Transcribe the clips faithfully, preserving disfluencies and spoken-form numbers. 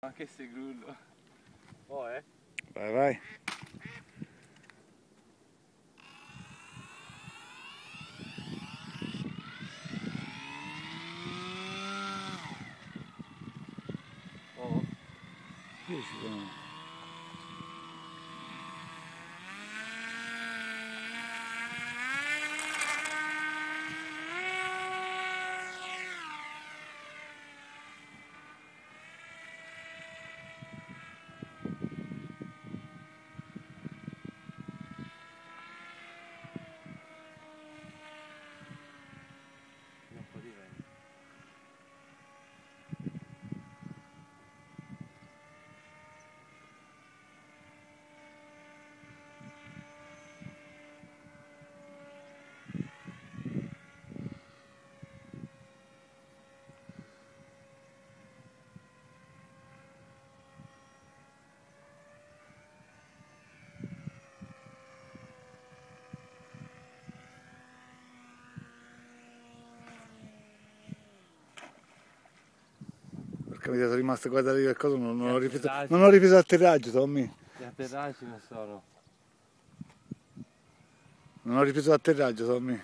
Ma che sei grullo. Oh, eh? Vai, vai. Oh. Qui ci sono. Un po' di vento. Perché mi sono rimasto a guardare io il coso, non, non, Gli ho ripreso, atterraggi. non ho ripreso l'atterraggio, Tommy. Gli atterraggi non sono. Non ho ripreso l'atterraggio, Tommy.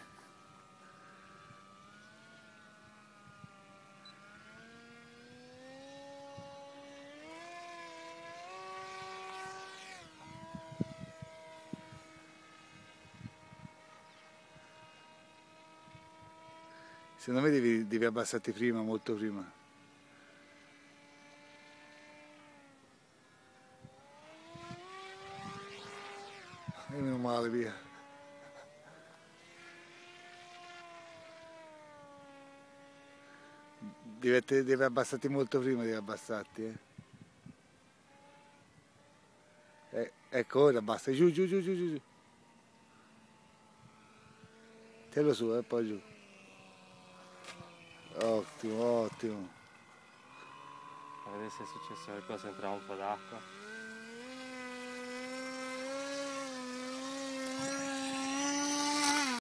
Secondo me devi, devi abbassarti prima, molto prima. E meno male, via. Devi, devi abbassarti molto prima, devi abbassarti, eh. eh ecco, ora basta, giù, giù, giù, giù, giù. Tienilo su, e eh, poi giù. Ottimo, ottimo. A vedere se è successo qualcosa, entrava un po' d'acqua.